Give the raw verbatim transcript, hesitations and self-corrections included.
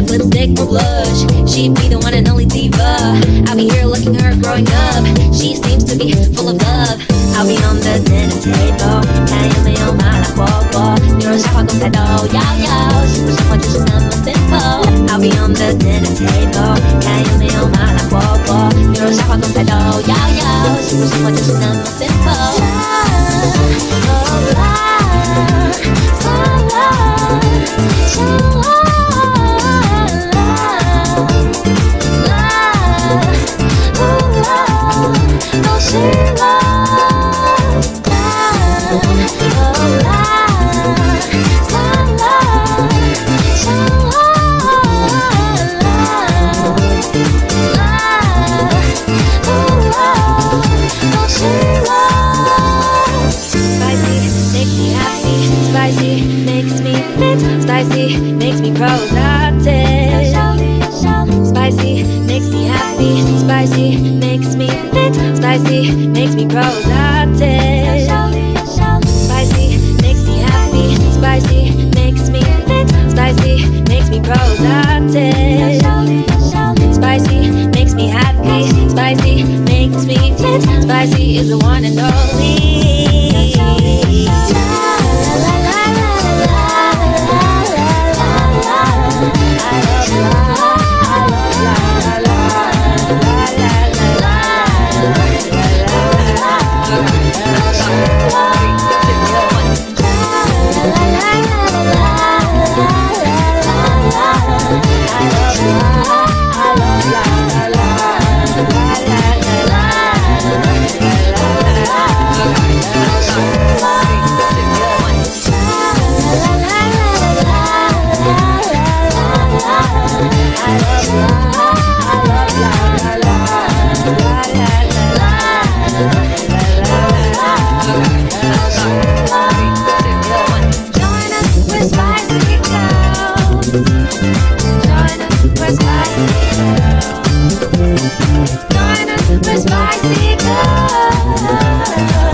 lipstick or blush. She'd be the one and only diva. I'll be here looking her growing up. She seems to be full of love. I'll be on the dinner table. 가요매요 말아보고 이런 샤워도 야오야오 싶은 just 너무 simple. I'll be on the dinner table. 가요매요 말아보고 이런 샤워도 야오야오 싶은 just 너무 simple. Spicy makes me productive. Spicy makes me happy. Spicy makes me fit. Spicy makes me productive. Spicy makes me happy. Spicy makes me fit. Spicy makes me productive. Spicy makes me happy. Spicy makes me fit. Spicy is the one and only. Spicy girl.